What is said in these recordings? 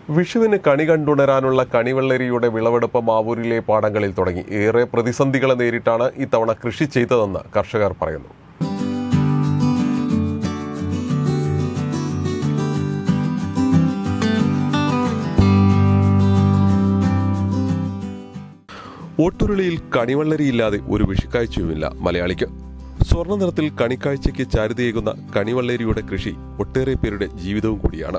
വിഷുവിന് കണി കണ്ടുണരാനുള്ള കണിവെള്ളരിയുടെ വിളവെടുപ്പ് മാവൂരിലെ പാടങ്ങളിൽ തുടങ്ങി. ഏറെ പ്രതിസന്ധികളെ നേരിട്ടാണ് ഇത്തവണ കൃഷി ചെയ്തതെന്ന് കർഷകർ പറയുന്നു. ഓട്ടുരുളിയിൽ കണിവെള്ളരിയില്ലാതെ ഒരു വിഷുക്കാഴ്ചയുമില്ല മലയാളിക്ക്. സ്വർണ്ണ നിറത്തിൽ കണിക്കാഴ്ചയ്ക്ക് ചാരുതയേകുന്ന കണിവെള്ളരിയുടെ കൃഷി ഒട്ടേറെ പേരുടെ ജീവിതവും കൂടിയാണ്.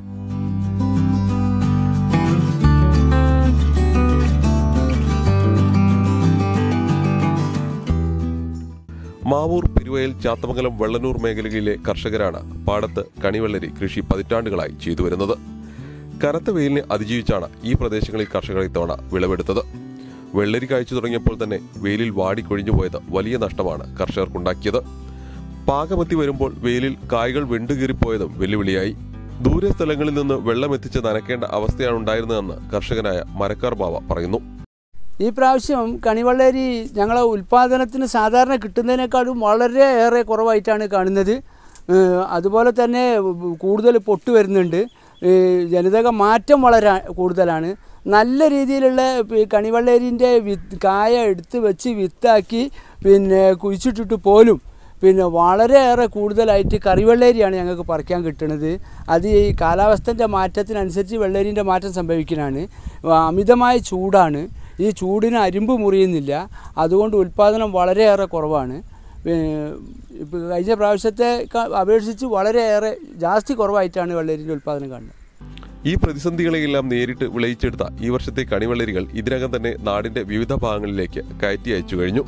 മാവൂർ, പെരുവയൽ, ചാത്തമംഗലം, വെള്ളനൂർ മേഖലകളിലെ കർഷകരാണ് പാടത്ത് കണിവെള്ളരി കൃഷി പതിറ്റാണ്ടുകളായി ചെയ്തു വരുന്നത്. കനത്ത വെയിലിനെ അതിജീവിച്ചാണ് ഈ പ്രദേശങ്ങളിൽ കർഷകർ ഇത്തവണ വിളവെടുത്തത്. വെള്ളരി കായ്ച്ചു തുടങ്ങിയപ്പോൾ തന്നെ വെയിലിൽ വാടിക്കൊഴിഞ്ഞുപോയത് വലിയ നഷ്ടമാണ് കർഷകർക്കുണ്ടാക്കിയത്. പാകമെത്തി വരുമ്പോൾ വെയിലിൽ കായ്കൾ വെണ്ടുകീറിപ്പോയതും വെല്ലുവിളിയായി. ദൂരെ സ്ഥലങ്ങളിൽ നിന്ന് വെള്ളം എത്തിച്ച് നനയ്ക്കേണ്ട അവസ്ഥയാണ് ഉണ്ടായിരുന്നതെന്ന് കർഷകനായ മരക്കാർ ബാവ പറയുന്നു. ഈ പ്രാവശ്യം കണിവെള്ളരി ഞങ്ങളെ ഉൽപ്പാദനത്തിന് സാധാരണ കിട്ടുന്നതിനേക്കാളും വളരെയേറെ കുറവായിട്ടാണ് കാണുന്നത്. അതുപോലെ തന്നെ കൂടുതൽ പൊട്ട് വരുന്നുണ്ട്. ജനിതക മാറ്റം വളരെ കൂടുതലാണ്. നല്ല രീതിയിലുള്ള കണിവെള്ളരിൻ്റെ കായ എടുത്ത് വെച്ച് വിത്താക്കി കുഴിച്ചിട്ടിട്ട് പോലും വളരെയേറെ കൂടുതലായിട്ട് കറിവെള്ളരിയാണ് ഞങ്ങൾക്ക് പറിക്കാൻ കിട്ടുന്നത്. അത് ഈ കാലാവസ്ഥൻ്റെ മാറ്റത്തിനനുസരിച്ച് വെള്ളരിൻ്റെ മാറ്റം സംഭവിക്കുന്നതാണ്. അമിതമായ ചൂടാണ്. ഈ ചൂടിന് അരിമ്പ് മുറിയുന്നില്ല. അതുകൊണ്ട് ഉൽപ്പാദനം വളരെയേറെ കുറവാണ്. ഇപ്പോൾ കഴിഞ്ഞ പ്രാവശ്യത്തെ അപേക്ഷിച്ച് വളരെയേറെ ജാസ്തി കുറവായിട്ടാണ് വെള്ളരിൻ്റെ ഉൽപ്പാദനം കാണുന്നത്. ഈ പ്രതിസന്ധികളെയെല്ലാം നേരിട്ട് വിളയിച്ചെടുത്ത ഈ വർഷത്തെ കണിവെള്ളരികൾ ഇതിനകം തന്നെ നാടിന്റെ വിവിധ ഭാഗങ്ങളിലേക്ക് കയറ്റി അയച്ചു കഴിഞ്ഞു.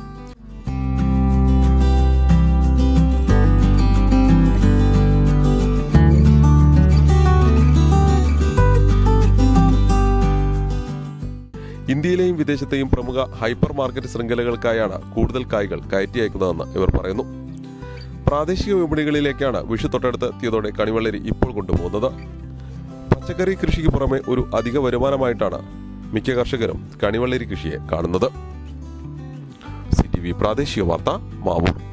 ഇന്ത്യയിലെയും വിദേശത്തെയും പ്രമുഖ ഹൈപ്പർ മാർക്കറ്റ് ശൃംഖലകൾക്കായാണ് കൂടുതൽ കായ്കൾ കയറ്റി അയക്കുന്നതെന്ന് ഇവർ പറയുന്നു. പ്രാദേശിക വിപണികളിലേക്കാണ് വിഷു തൊട്ടടുത്ത് എത്തിയതോടെ കണിവെള്ളരി ഇപ്പോൾ കൊണ്ടുപോകുന്നത്. പച്ചക്കറി കൃഷിക്ക് പുറമെ ഒരു അധിക വരുമാനമായിട്ടാണ് മിക്ക കർഷകരും കണിവെള്ളരി കൃഷിയെ കാണുന്നത്. CTV പ്രാദേശിക വാർത്ത, മാവൂർ.